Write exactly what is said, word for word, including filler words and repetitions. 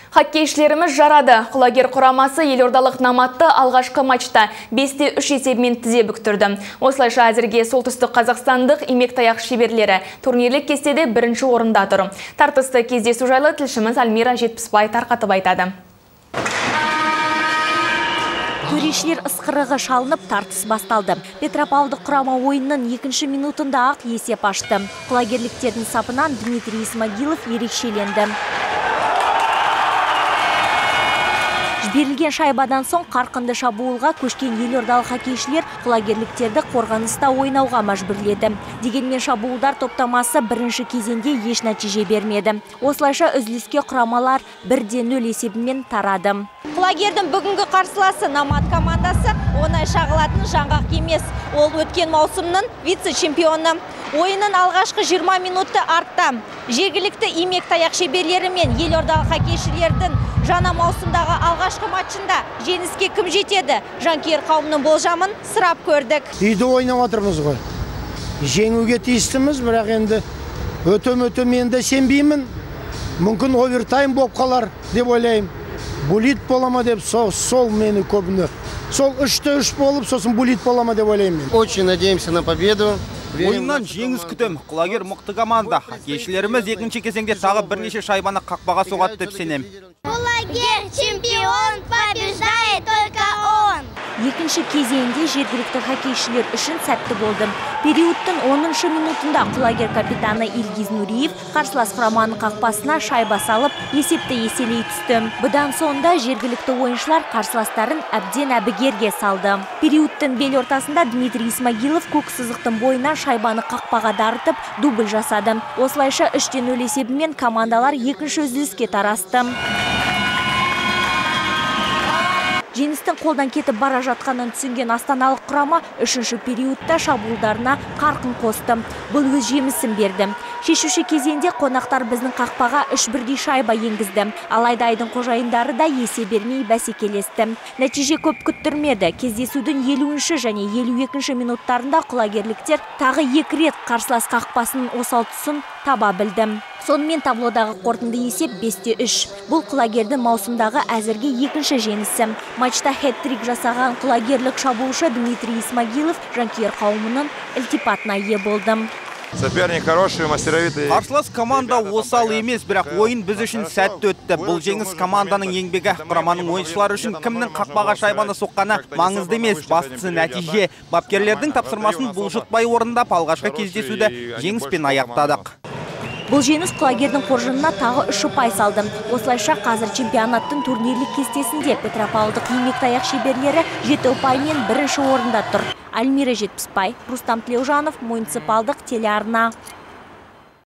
Хоккейшілеріміз жарады. Құлагер құрамасы елордалық Наматты алғашқы матчта бесте үш есебімен тізе бүктірді. Осылайша әзірге солтүстік қазақстандық имек-таяқ шеберлері турнирлік кестеде бірінші орында тұр. Тартысты кездесу жайлы тілшіміз Альмира Жетпісбай тарқатып айтады. Төрешілер ысқырығы шалынып тартыс басталды. Петропавлдық құрама ойынның екінші минутында ақ есеп ашты. Құлагерліктердің сапынан Дмитрий Исмагилов ерекшеленді. Жіберілген шайбадан соң қарқынды шабуылға көшкен елордалық хоккейшілер құлагерліктерді қорғаныста ойнауға мәжбүрледі. Дегенмен шабуылдар топтамасы бірінші кезеңде еш нәтиже бермеді. Осылайша үзіліске құрамалар бірде нөл есебімен тарады. Құлагердің бүгінгі қарсыласы Намат командасы оңай шағылатын жаңғақ емес. Ол өткен маусымның вице-чемпионы. Ойынның алғашқы жиырма минутты артта. Жергілікті имек-таяқ шеберлері мен елордалық хоккейшілердің жаңа маусымдағы алғашқы матчында жеңіске кім жетеді? Жанкүйер қауымның болжамын сұрап көрдік. Үйде ойнап отырмыз ғой. Жеңуге тиістіміз, бірақ енді өтем-өтем енді сенбеймін. Мүмкін овертайм болып қалар деп ойлаймын. Булит болама деп сол, сол мені көбіні. Сол үште үш болып, сосын булит болама деп ойлаймын. Очень надеемся на победу. Ойыннан жеңіс күтем. Құлагер мықты команда. Хоккейшілеріміз екінші кезеңде тағы бірнеше шайбаны қақпаға соғады деп сенем. Құлагер чемпион, побеждает только он. Екінші кезеңде жергілікті хоккейшілер үшін сәтті болды. Периодтың оныншы минутында Құлагер капитаны Илгиз Нуриев қарсылас құраманың қақпасына шайба салып, есепті еселей түсті. Бұдан соңында жергілікті ойыншылар қарсыластарын әбден әбігерге салды. Периодтың бел ортасында Дмитрий Исмагилов көк сызықтың бойына шайбаны қақпаға дарытып, дубль жасады. Осылайша үште нөл есебімен командалар екінші үзіліске тарасты. Жеңістің қолдан кетіп бара жатқанын түсінген астаналық құрама үшінші периодта шабуылдарына қарқын қосты. Бұл өз жемісін берді. Шешуші кезеңде қонақтар біздің қақпаға үш бірдей шайба енгізді. Алайда айдың қожайындары да есе бермей бәсекелесті. Нәтиже көп күттірмеді. Кездесудің елуінші және елу екінші минуттарында құлагерліктер тағы екі рет қарсылас қақпасының осал тұсын таба білді. Сонымен таблодағы қорытынды есеп бесте үш. Бұл құлагердің маусымдағы әзірге екінші жеңісі. Матчта хэт-трик жасаған құлагерлік шабуылшы Дмитрий Исмагилов жанкүйер қауымының ілтипатына ие болды. Соперник хороший, мастеровитый. Қарсылас команда осал емес, бірақ ойын біз үшін сәтті өтті. Бұл жеңіс команданың еңбегі, құраманың ойыншылары үшін кімнің қақпаға шайбаны соққаны маңызды емес, бастысы нәтиже. Бапкерлердің тапсырмасын бұлжытпай орындап, алғашқы кездесуді жеңіспен аяқтадық. Бұл жеңіс құлагердің қоржынына тағы үш ұпай салды. Осылайша қазір чемпионаттың турнирлік кестесінде Петропавлдық имек-таяқ шеберлері жеті ұпаймен бірінші орында тұр. Альмира Жетпісбай, Рустам Тлеужанов, муниципалдық телеарна.